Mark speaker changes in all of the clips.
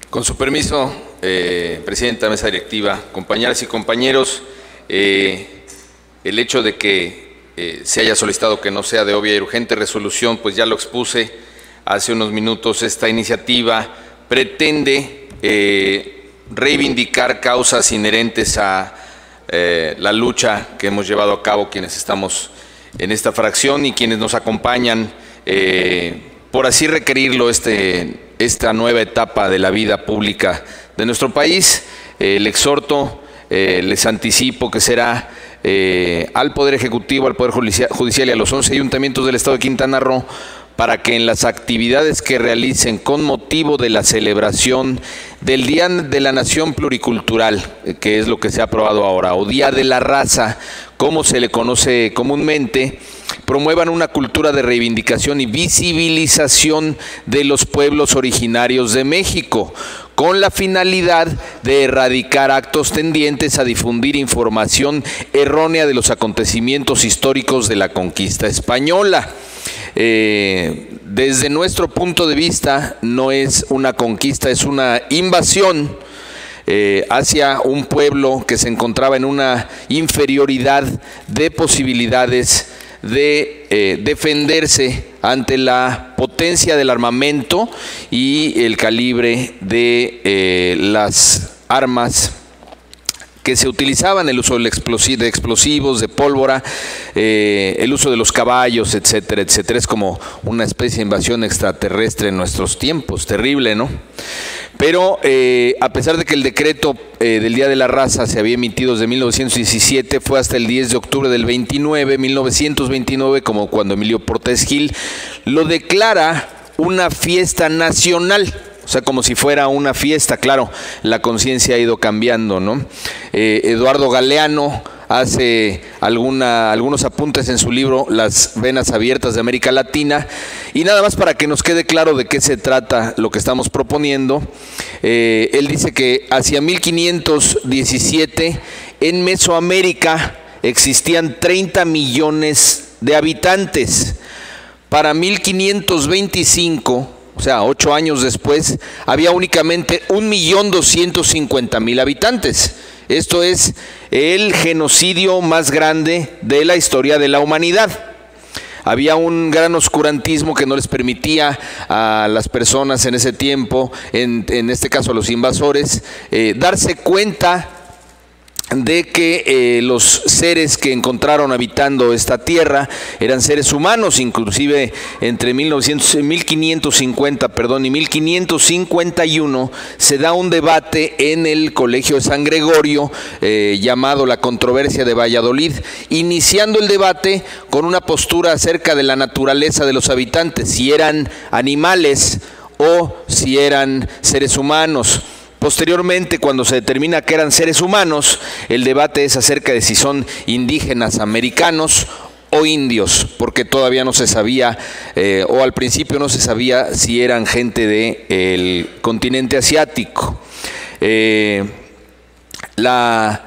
Speaker 1: Con su permiso, Presidenta de Mesa Directiva, compañeras y compañeros, el hecho de que se haya solicitado que no sea de obvia y urgente resolución, pues ya lo expuse hace unos minutos. Esta iniciativa pretende reivindicar causas inherentes a la lucha que hemos llevado a cabo quienes estamos en esta fracción y quienes nos acompañan, por así requerirlo, esta nueva etapa de la vida pública de nuestro país. Le exhorto, les anticipo que será al Poder Ejecutivo, al Poder Judicial y a los 11 ayuntamientos del Estado de Quintana Roo para que en las actividades que realicen con motivo de la celebración del Día de la Nación Pluricultural, que es lo que se ha aprobado ahora, o Día de la Raza, como se le conoce comúnmente, promuevan una cultura de reivindicación y visibilización de los pueblos originarios de México, con la finalidad de erradicar actos tendientes a difundir información errónea de los acontecimientos históricos de la conquista española. Desde nuestro punto de vista, no es una conquista, es una invasión hacia un pueblo que se encontraba en una inferioridad de posibilidades de defenderse ante la potencia del armamento y el calibre de las armas que se utilizaban, el uso de explosivos, de pólvora, el uso de los caballos, etcétera, etcétera. Es como una especie de invasión extraterrestre en nuestros tiempos, terrible, ¿no? Pero a pesar de que el decreto del Día de la Raza se había emitido desde 1917, fue hasta el 10 de octubre del 1929, como cuando Emilio Portes Gil lo declara una fiesta nacional. O sea, como si fuera una fiesta. Claro, la conciencia ha ido cambiando, ¿no? Eduardo Galeano hace algunos apuntes en su libro Las venas abiertas de América Latina, y nada más para que nos quede claro de qué se trata lo que estamos proponiendo. Él dice que hacia 1517 en Mesoamérica existían 30 millones de habitantes. Para 1525, o sea, 8 años después, había únicamente 1.250.000 habitantes. Esto es el genocidio más grande de la historia de la humanidad. Había un gran oscurantismo que no les permitía a las personas en ese tiempo, en este caso a los invasores, darse cuenta de que los seres que encontraron habitando esta tierra eran seres humanos. Inclusive entre 1550 y 1551 se da un debate en el Colegio de San Gregorio llamado la controversia de Valladolid, iniciando el debate con una postura acerca de la naturaleza de los habitantes, si eran animales o si eran seres humanos. Posteriormente, cuando se determina que eran seres humanos, el debate es acerca de si son indígenas americanos o indios, porque todavía no se sabía, o al principio no se sabía si eran gente del continente asiático. La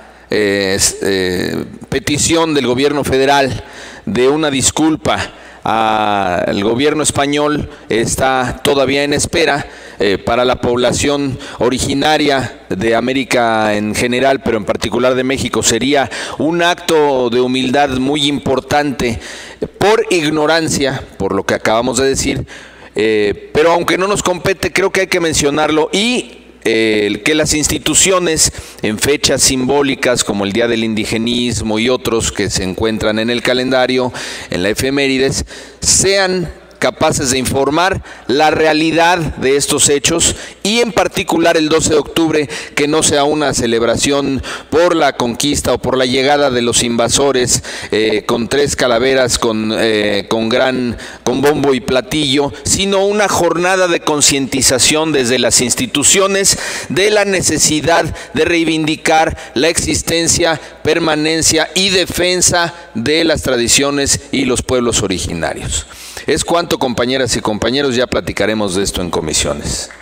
Speaker 1: petición del gobierno federal de una disculpa al gobierno español está todavía en espera. Para la población originaria de América en general, pero en particular de México, sería un acto de humildad muy importante por ignorancia, por lo que acabamos de decir, pero aunque no nos compete, creo que hay que mencionarlo, y que las instituciones en fechas simbólicas como el Día del Indigenismo y otros que se encuentran en el calendario, en la efemérides, sean capaces de informar la realidad de estos hechos, y en particular el 12 de octubre, que no sea una celebración por la conquista o por la llegada de los invasores con 3 calaveras, con bombo y platillo, sino una jornada de concientización desde las instituciones de la necesidad de reivindicar la existencia, permanencia y defensa de las tradiciones y los pueblos originarios. Es cuanto, compañeras y compañeros, ya platicaremos de esto en comisiones.